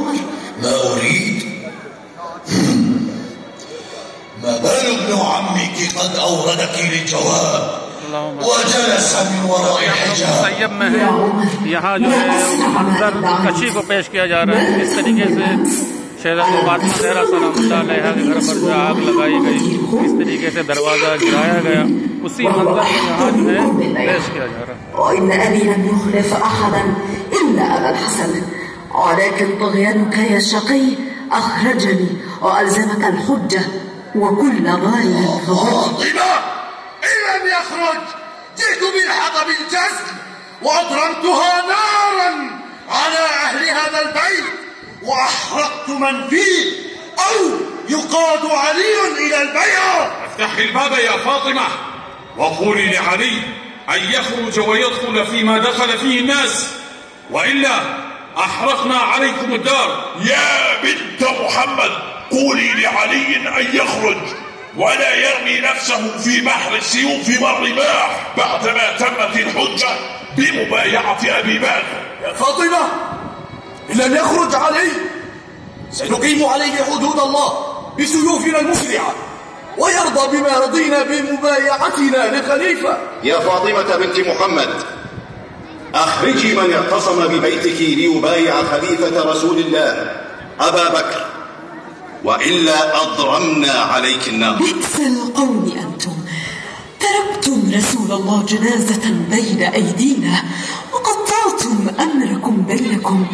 عمر؟ ما أريد. ما بال ابن عمك قد أوردك للجواب وجلس من وراء الحجاب؟ सैयब में है, यहाँ जो है मंजर कशी को पेश किया जा रहा है। इस तरीके से शहज़ादा फातिमा ज़हरा सलामुल्लाह अलैहा के घर पर जो आग लगाई गई, इस तरीके से दरवाज़ा गिराया गया, उसी मंजर को यहाँ जो है पेश किया जा रहा है। وإن أبي لم يخلف أحدا إلا أبا الحسن، ولكن طغيانك يا شقي أخرجني وألزمك الحجة وكل ظالم فاطمة إن لم يخرج جئت بالحطب الجزم وأضرمتها نارا على أهل هذا البيت وأحرقت من فيه أو يقاد علي إلى البيعة. افتحي الباب يا فاطمة وقولي لعلي أن يخرج ويدخل فيما دخل فيه الناس، وإلا أحرقنا عليكم الدار. يا بنت محمد قولي لعلي أن يخرج ولا يرمي نفسه في بحر السيوف والرماح بعدما تمت الحجة بمبايعة أبي بكر. يا فاطمة إن لم يخرج علي سنقيم عليه حدود الله بسيوفنا المسرعة ويرضى بما رضينا بمبايعتنا لخليفة. يا فاطمة بنت محمد أخرجي من اعتصم ببيتك ليبايع خليفة رسول الله أبا بكر، وإلا أضرمنا عليك النار. بئس القوم أنتم، تركتم رسول الله جنازة بين أيدينا وقطعتم أمركم بينكم.